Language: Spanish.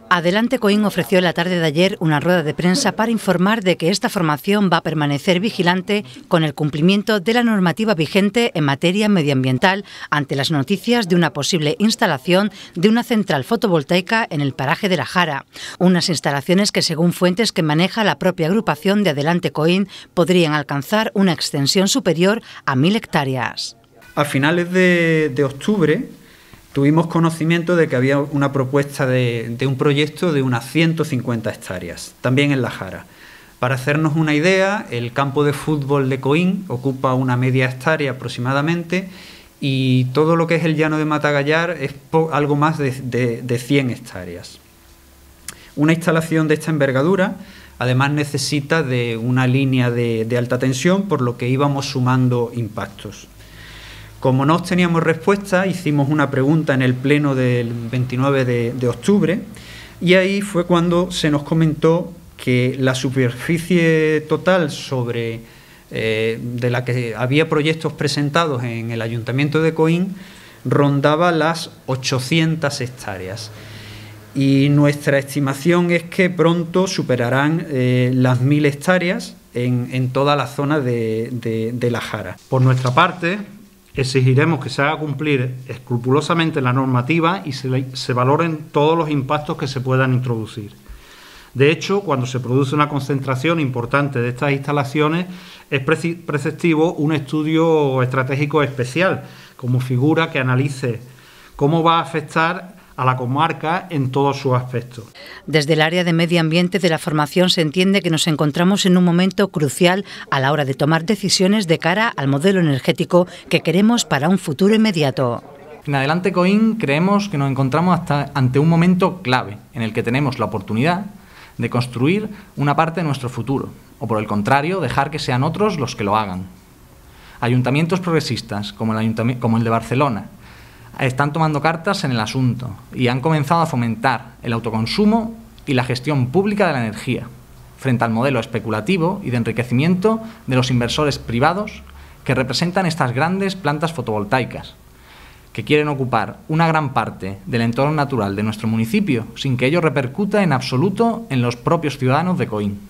Adelante Coín ofreció la tarde de ayer una rueda de prensa para informar de que esta formación va a permanecer vigilante con el cumplimiento de la normativa vigente en materia medioambiental ante las noticias de una posible instalación de una central fotovoltaica en el paraje de la Jara. Unas instalaciones que, según fuentes que maneja la propia agrupación de Adelante Coín, podrían alcanzar una extensión superior a 1000 hectáreas. A finales de octubre tuvimos conocimiento de que había una propuesta de un proyecto de unas 150 hectáreas, también en la Jara. Para hacernos una idea, el campo de fútbol de Coín ocupa una media hectárea aproximadamente y todo lo que es el llano de Matagallar es algo más de 100 hectáreas. Una instalación de esta envergadura además necesita de una línea de alta tensión, por lo que íbamos sumando impactos. Como no obteníamos respuesta, hicimos una pregunta en el pleno del 29 de octubre y ahí fue cuando se nos comentó que la superficie total de la que había proyectos presentados en el Ayuntamiento de Coín rondaba las 800 hectáreas. Y nuestra estimación es que pronto superarán las 1000 hectáreas en toda la zona de la Jara. Por nuestra parte, exigiremos que se haga cumplir escrupulosamente la normativa y se valoren todos los impactos que se puedan introducir. De hecho, cuando se produce una concentración importante de estas instalaciones, es preceptivo un estudio estratégico especial, como figura que analice cómo va a afectar a la comarca en todos sus aspectos. Desde el área de medio ambiente de la formación se entiende que nos encontramos en un momento crucial a la hora de tomar decisiones de cara al modelo energético que queremos para un futuro inmediato. En Adelante Coín creemos que nos encontramos ante un momento clave en el que tenemos la oportunidad de construir una parte de nuestro futuro, o por el contrario, dejar que sean otros los que lo hagan. Ayuntamientos progresistas, como el de Barcelona, están tomando cartas en el asunto y han comenzado a fomentar el autoconsumo y la gestión pública de la energía, frente al modelo especulativo y de enriquecimiento de los inversores privados que representan estas grandes plantas fotovoltaicas, que quieren ocupar una gran parte del entorno natural de nuestro municipio sin que ello repercuta en absoluto en los propios ciudadanos de Coín.